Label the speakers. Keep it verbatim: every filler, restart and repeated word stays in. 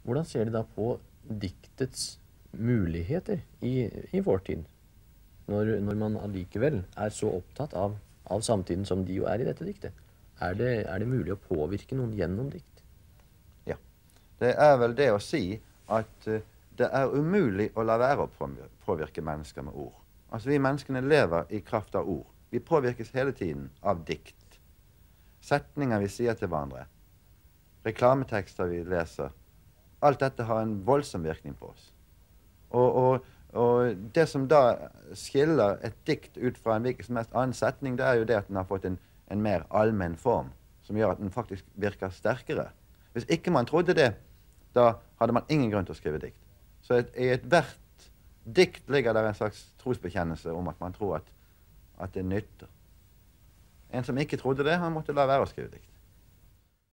Speaker 1: Hvordan ser de da på diktets muligheter i, i vår tid, når, når man allikevel er så opptatt av, av samtiden som de jo er i dette diktet? Er det, er det mulig å påvirke noen gjennom dikt?
Speaker 2: Ja. Det er vel det å si at uh, det er umulig å la være å påvirke mennesker med ord. Altså, vi menneskene lever i kraft av ord. Vi påvirkes hele tiden av dikt. Setninger vi sier til hverandre. Reklametekster vi leser. Alt dette har en voldsom virkning på oss. Og, og, og det som da skiller et dikt ut fra en hvilken som helst annen setning, det er jo det at den har fått en, en mer allmenn form, som gjør at den faktisk virker sterkere. Hvis ikke man trodde det, da hadde man ingen grunn til å skrive dikt. Så et, i ethvert dikt ligger der en slags trosbekjennelse om at man tror at, at det nytter. En som ikke trodde det, han måtte la være å skrive dikt.